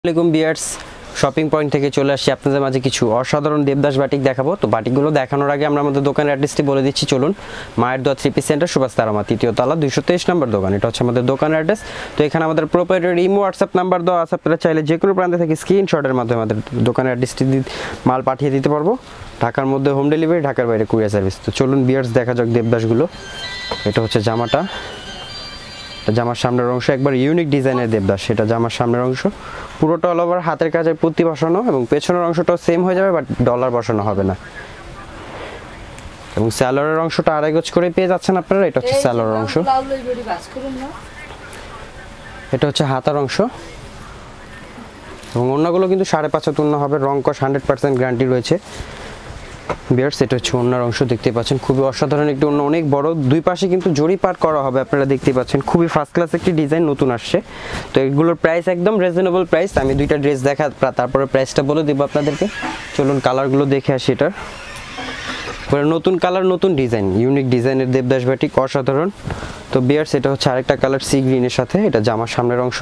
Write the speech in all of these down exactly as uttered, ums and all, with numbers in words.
আসসালামু আলাইকুম viewers, shopping point থেকে চলে আসছি আপনাদের মাঝে কিছু অসাধারণ দেবদাস বাটিক দেখাবো। তো বাটিকগুলো দেখানোর আগে আমরা আমাদের দোকানের অ্যাড্রেসটি বলে দিচ্ছি। চলুন, মায়ের দোয়া থ্রি পিস সেন্টার, সুভাষ তারামা, তৃতীয় তলা, দুইশো তেইশ নম্বর দোকান। এটা হচ্ছে আমাদের দোকানের অ্যাড্রেস। তো এখানে আমাদের প্রোপাইটারি ইমো হোয়াটসঅ্যাপ নাম্বার দেওয়া আছে, আপনারা চাইলে যে কোনো প্রান্তে থেকে স্ক্রিনশটের মাধ্যমে আমাদের দোকানের অ্যাড্রেসটি মাল পাঠিয়ে দিতে পারবো। ঢাকার মধ্যে হোম ডেলিভারি, ঢাকার বাইরে কুরিয়ার সার্ভিস। তো চলুন ভিউয়ার্স, দেখা যাক দেবদাসগুলো। এটা হচ্ছে জামাটা, জামার সামনের অংশ একবার ইউনিক ডিজাইনের দেবদাস। এটা জামার সামনের অংশ পুরোটা অল ওভার হাতের কাজের পুঁতি বসানো, এবং পেছনের অংশটাও সেম হয়ে যাবে, বাট ডলার বসানো হবে না। এবং স্যালোয়ারের অংশটা আড়াই গজ করে পেয়ে যাচ্ছেন আপনারা। এটা হচ্ছে স্যালোয়ারের অংশ, এটা হচ্ছে হাতার অংশ, এবং অন্যগুলো কিন্তু সাড়ে পাঁচ হাত ওড়না হবে, রং কস হান্ড্রেড পার্সেন্ট গ্যারান্টি রয়েছে। বিয়ার্স, এটা হচ্ছে ওড়নার অংশ, দেখতে পাচ্ছেন খুবই অসাধারণ একটি ওড়না, অনেক বড়, দুই পাশে কিন্তু জড়ি পার করা হবে। আপনারা দেখতে পাচ্ছেন খুবই ফার্স্ট ক্লাস একটি ডিজাইন, নতুন আসছে। তো এগুলোর প্রাইস একদম রিজনেবল প্রাইস। আমি দুইটা ড্রেস দেখা তারপরে প্রাইসটা বলে দেবো আপনাদেরকে। চলুন কালারগুলো দেখে আসি। এটার নতুন কালার, নতুন ডিজাইন, ইউনিক ডিজাইনের দেবদাস বাটিক, অসাধারণ। তো বিয়ার্স, এটা হচ্ছে আরেকটা কালার সি গ্রিনের সাথে। এটা জামার সামনের অংশ,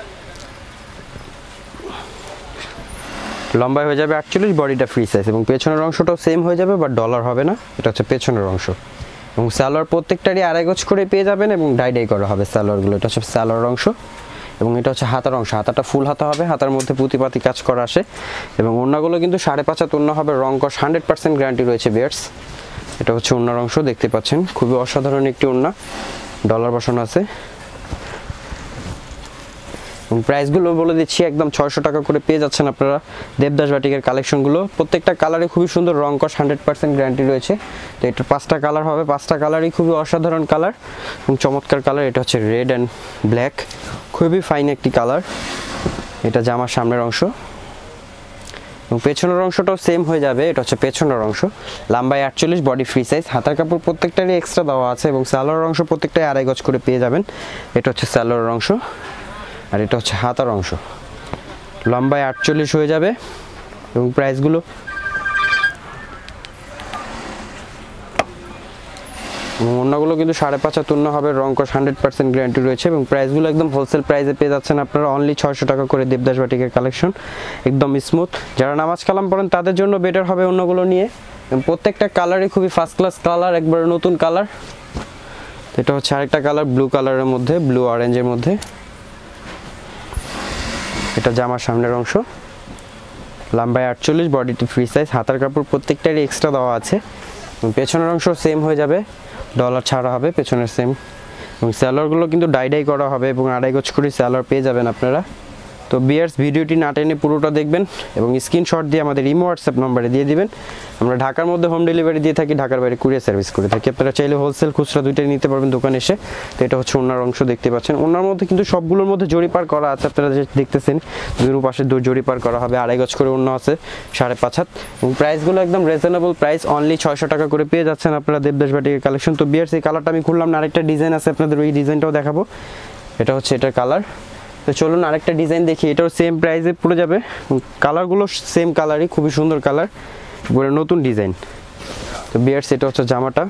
লম্বা হয়ে যাবে আটচল্লিশ, বডিটা ফ্রি সাইজ, এবং পেছনের অংশটাও সেম হয়ে যাবে, বাট ডলার হবে না। এটা হচ্ছে পেছনের অংশ, এবং সালোয়ার প্রত্যেকটারই আড়াই গজ করে পেয়ে যাবেন, এবং ডাই ডাই করা হবে সালোয়ারগুলো। এটা হচ্ছে সালোয়ার অংশ, এবং এটা হচ্ছে হাতার অংশ। হাতাটা ফুল হাতা হবে, হাতার মধ্যে পুঁতিপাতি কাজ করা আসে, এবং ওড়নাগুলো কিন্তু সাড়ে পাঁচ হাত ওড়না হবে, রং কস হান্ড্রেড পার্সেন্ট গ্যারান্টি রয়েছে বিয়ার্স। এটা হচ্ছে ওড়নার অংশ, দেখতে পাচ্ছেন খুবই অসাধারণ একটি ওড়না, ডলার বসানো আছে। প্রাইসগুলো বলে দিচ্ছি, একদম ছয়শো টাকা করে পেয়ে যাচ্ছেন আপনারা দেবদাস বাটিকের কালেকশনগুলো। প্রত্যেকটা কালারে খুবই সুন্দর, রং কস হান্ড্রেড পার্সেন্ট গ্যারান্টি রয়েছে। তো এটার পাঁচটা কালার হবে, পাঁচটা কালারই খুবই অসাধারণ কালার এবং চমৎকার কালার। এটা হচ্ছে রেড অ্যান্ড ব্ল্যাক, খুবই ফাইন একটি কালার। এটা জামার সামনের অংশ, এবং পেছনের অংশটাও সেম হয়ে যাবে। এটা হচ্ছে পেছনের অংশ, লম্বায় আটচল্লিশ, বডি ফ্রি সাইজ, হাতার কাপড় প্রত্যেকটারই এক্সট্রা দেওয়া আছে, এবং সালোয়ার অংশ প্রত্যেকটাই আড়াই গজ করে পেয়ে যাবেন। এটা হচ্ছে সালোয়ার অংশ, আর এটা হচ্ছে হাতার অংশ, লম্বায় আটচল্লিশ হয়ে যাবে। এবং প্রাইসগুলো অন্যগুলো কিন্তু সাড়ে পাঁচ হাত ওড়না হবে, রং কস হান্ড্রেড পার্সেন্ট গ্যারান্টি রয়েছে। এবং প্রাইসগুলো একদম হোলসেল প্রাইসে পেয়ে যাচ্ছেন আপনারা, অনলি ছয়শো টাকা করে দেবদাস বাটিকের কালেকশন, একদম স্মুথ। যারা নামাজ কালাম পড়েন তাদের জন্য বেটার হবে অন্যগুলো নিয়ে। প্রত্যেকটা কালারই খুবই ফার্স্ট ক্লাস কালার, একবারে নতুন কালার। এটা হচ্ছে আরেকটা কালার ব্লু কালারের মধ্যে, ব্লু অরেঞ্জের মধ্যে। এটা জামার সামনের অংশ, লম্বায় আটচল্লিশ, বডিটি ফ্রি সাইজ, হাতার কাপড় প্রত্যেকটারই এক্সট্রা দেওয়া আছে, এবং পেছনের অংশ সেম হয়ে যাবে, ডলার ছাড়া হবে পেছনের সেম। এবং স্যালোয়ারগুলো কিন্তু ডাই ডাই করা হবে, এবং আড়াই গজ করে স্যালোয়ার পেয়ে যাবেন আপনারা। তো বিয়ার্স, ভিডিওটি না টেনে পুরোটা দেখবেন, এবং স্ক্রিনশট দিয়ে আমাদের ইমো হোয়াটসঅ্যাপ নম্বরে দিয়ে দিবেন। আমরা ঢাকার মধ্যে হোম ডেলিভারি দিয়ে থাকি, ঢাকার বাইরে কুরিয়ার সার্ভিস করে থাকি। আপনারা চাইলে হোলসেল খুচরা দুইটাই নিতে পারবেন দোকানে এসে। তো এটা হচ্ছে ওনার অংশ, দেখতে পাচ্ছেন ওনার মধ্যে কিন্তু সবগুলোর মধ্যে জড়ি পার করা আছে, আপনারা যে দেখতেছেন দুই পাশে জড়ি পার করা হবে, আড়াই গজ করে ওড়না আছে, সাড়ে পাঁচ হাত। এবং প্রাইসগুলো একদম রিজনেবল প্রাইস, অনলি ছয়শো টাকা করে পেয়ে যাচ্ছেন আপনারা দেবদাস বাটিকের কালেকশন। তো বিয়ার্স, এই কালারটা আমি খুললাম না, আরেকটা ডিজাইন আছে আপনাদের, ওই ডিজাইনটাও দেখাবো। এটা হচ্ছে এটার কালার। তো চলুন আরেকটা ডিজাইন দেখি, এটাও সেম প্রাইসে পড়ে যাবে, কালারগুলো সেম কালারই, খুবই সুন্দর কালার, পুরো নতুন ডিজাইন। তো বিয়ার্স, এটা হচ্ছে জামাটা,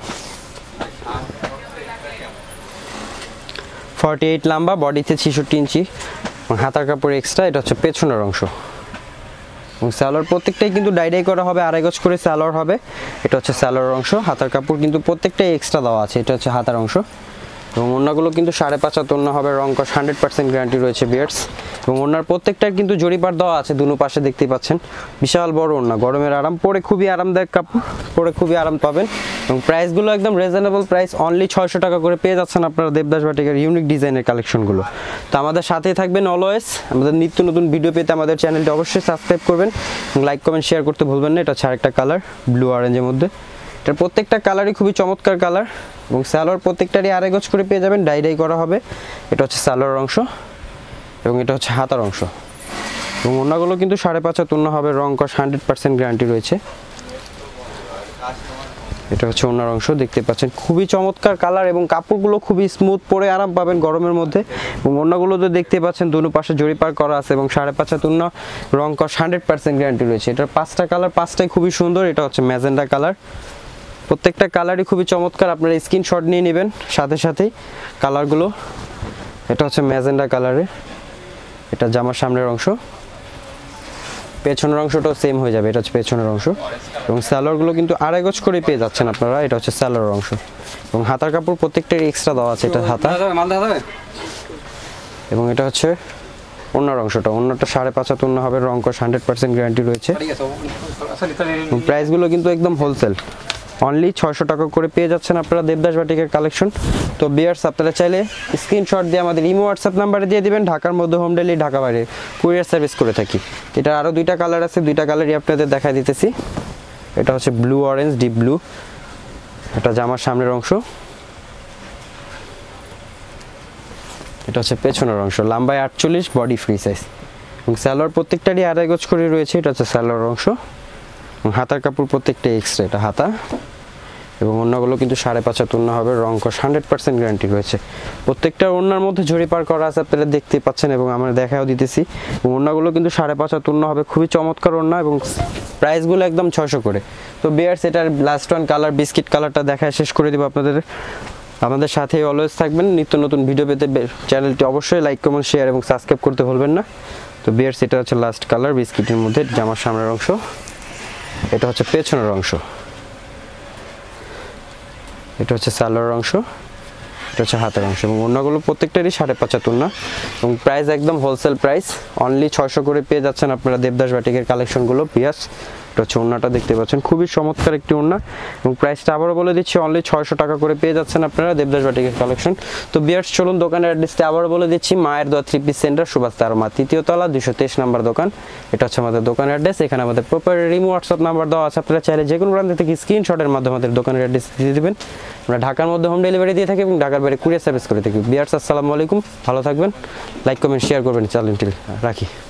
ফর্টি এইট লম্বা, বডিতে ছেষট্টি ইঞ্চি, হাতার কাপড় এক্সট্রা। এটা হচ্ছে পেছনের অংশ, এবং সালোয়ার প্রত্যেকটাই কিন্তু ডাইডাই করা হবে, আড়াই গজ করে সালোয়ার হবে। এটা হচ্ছে সালোয়ার অংশ, হাতার কাপড় কিন্তু প্রত্যেকটাই এক্সট্রা দেওয়া আছে। এটা হচ্ছে হাতার অংশ, এবং ওড়নাগুলো কিন্তু সাড়ে পাঁচ হাত ওড়না হবে, রং কস হান্ড্রেড পার্সেন্ট গ্যারান্টি রয়েছে বিয়ার্স। এবং ওড়নার প্রত্যেকটার কিন্তু জড়িপার দেওয়া আছে দুনো পাশে, দেখতেই পাচ্ছেন বিশাল বড় ওড়না, গরমের আরাম, পরে খুবই আরামদায়ক কাপড়, পরে খুবই আরাম পাবেন। এবং প্রাইসগুলো একদম রিজনেবল প্রাইস, অনলি ছয়শো টাকা করে পেয়ে যাচ্ছেন আপনারা দেবদাস বাটিকের ইউনিক ডিজাইনের কালেকশনগুলো। তো আমাদের সাথেই থাকবেন অলওয়েজ, আমাদের নিত্য নতুন ভিডিও পেতে আমাদের চ্যানেলটি অবশ্যই সাবস্ক্রাইব করবেন, এবং লাইক কমেন্ট শেয়ার করতে ভুলবেন না। এটা হচ্ছে আরেকটা কালার ব্লু অরেঞ্জের মধ্যে। এটার প্রত্যেকটা কালারই খুবই চমৎকার কালার, এবং সালোয়ার প্রত্যেকটারই আড়াই গজ করে পেয়ে যাবেন, ডাই ডাই করা হবে। এটা হচ্ছে সালোয়ার অংশ, এবং এটা হচ্ছে হাতার অংশ, এবং ওড়নাগুলো কিন্তু সাড়ে পাঁচ হাত ওড়না হবে, রং কস হান্ড্রেড পার্সেন্ট গ্যারান্টি রয়েছে। এটা হচ্ছে ওড়নার অংশ, দেখতে পাচ্ছেন খুবই চমৎকার কালার, এবং কাপড়গুলো খুবই স্মুথ, পরে আরাম পাবেন গরমের মধ্যে। এবং ওড়নাগুলো তো দেখতে পাচ্ছেন দুনো পাশে জড়ি পার করা আছে, এবং সাড়ে পাঁচ হাত ওড়না, রং কস হান্ড্রেড পার্সেন্ট গ্যারান্টি রয়েছে। এটার পাঁচটা কালার, পাঁচটাই খুবই সুন্দর। এটা হচ্ছে ম্যাজেন্ডা কালার, প্রত্যেকটা কালারই খুবই চমৎকার, আপনারা স্ক্রিনশট নিয়ে নেবেন সাথে সাথেই কালারগুলো। এটা হচ্ছে ম্যাজেন্ডা কালারে, এটা জামার সামনের অংশ, পেছনের অংশটাও সেম হয়ে যাবে, এটা হচ্ছে পেছনের অংশ এবং সালোয়ারগুলো কিন্তু আড়াই গজ করে পেয়ে যাচ্ছেন আপনারা। এটা হচ্ছে সালোয়ার অংশ এবং হাতার কাপড় প্রত্যেকটারই এক্সট্রা দেওয়া আছে, এটা হাতা এবং এটা হচ্ছে ওড়নার অংশটা। ওড়নাটা সাড়ে পাঁচ হাত ওড়না হবে, রং কস হান্ড্রেড পার্সেন্ট গ্যারান্টি রয়েছে। প্রাইসগুলো কিন্তু একদম হোলসেল, অনলি ছয়শো টাকা করে পেয়ে যাচ্ছেন আপনারা দেবদাস বাটিকের কালেকশন। তো বিয়ার্স আপনারা চাইলে স্ক্রিনশট দিয়ে আমাদের ইমো হোয়াটসঅ্যাপ নাম্বারে দিয়ে দিবেন। ঢাকার মধ্যে হোম ডেলিভারি, ঢাকা বাইরে কুরিয়ার সার্ভিস করে থাকি। এটা আরও দুইটা কালার আছে, দুইটা কালারই আপনাদের দেখা দিতেছি। এটা হচ্ছে ব্লু অরেঞ্জ, ডিপ ব্লু। এটা জামার সামনের অংশ, এটা হচ্ছে পেছনের অংশ। লম্বায় আটচল্লিশ, বডি ফ্রি সাইজ এবং সালোয়ার প্রত্যেকটারই আড়াই গজ করে রয়েছে। এটা হচ্ছে সালোয়ার অংশ এবং হাতার কাপড় প্রত্যেকটা এক্সট্রা, এটা হাতা এবং ওড়নাগুলো কিন্তু সাড়ে পাঁচ হাত ওড়না হবে, রং কস হান্ড্রেড পার্সেন্ট গ্যারান্টি রয়েছে। প্রত্যেকটা ওড়নার মধ্যে ঝুড়ি পার করা আছে, আপনারা দেখতেই পাচ্ছেন এবং আমরা দেখাও দিতেছি। এবং ওড়নাগুলো কিন্তু সাড়ে পাঁচ হাত ওড়না হবে, খুবই চমৎকার ওড়না এবং প্রাইসগুলো একদম ছয়শো করে। তো বিয়ার্স এটার লাস্ট ওয়ান কালার বিস্কিট কালারটা দেখায় শেষ করে দেবো আপনাদের। আমাদের সাথে অলওয়েজ থাকবেন, নিত্য নতুন ভিডিও পেতে চ্যানেলটি অবশ্যই লাইক কমেন্ট শেয়ার এবং সাবস্ক্রাইব করতে ভুলবেন না। তো বিয়ার্স এটা হচ্ছে লাস্ট কালার বিস্কিটের মধ্যে, জামার সামনের অংশ। এটা হচ্ছে পেছনের অংশ, এটা হচ্ছে সালোয়ার অংশ, এটা হচ্ছে হাতের অংশ এবং ওড়নাগুলো প্রত্যেকটারই সাড়ে পাঁচ হাত ওড়না এবং প্রাইস একদম হোলসেল প্রাইস, অনলি ছয়শো করে পেয়ে যাচ্ছেন আপনারা দেবদাস বাটিকের কালেকশনগুলো। পিয়াস এটা হচ্ছে ওড়নাটা দেখতে পাচ্ছেন, খুবই চমৎকার একটি ওড়না এবং প্রাইসটা আবারও বলে দিচ্ছি, অনলি ছয়শো টাকা করে পেয়ে যাচ্ছেন আপনারা দেবদাস বাটিকের কালেকশন। তো বিয়ার্স চলুন দোকানের অ্যাড্রেসটা আবারও বলে দিচ্ছি, মায়ের দোয়া থ্রি পিস সেন্টার, সুভাষ তারমা, তৃতীয় তলা, দুশো তেইশ নাম্বার দোকান। এটা হচ্ছে আমাদের দোকানের অ্যাড্রেস। এখানে আমাদের প্রপার রিমো হোয়াটসঅ্যাপ নাম্বার দেওয়া আছে, আপনারা চাইলে যে কোনো ব্রাঞ্চ থেকে স্ক্রিনশটের মাধ্যমে আমাদের দোকানের অ্যাড্রেস দিয়ে দেবেন। আমরা ঢাকার মধ্যে হোম ডেলিভারি দিয়ে থাকি এবং ঢাকার বাইরে কুরিয়ার সার্ভিস করে থাকি। বিয়ার্স আসসালামু আলাইকুম, ভালো থাকবেন, লাইক কমেন্ট শেয়ার করবেন, চ্যানেলটি রাখি।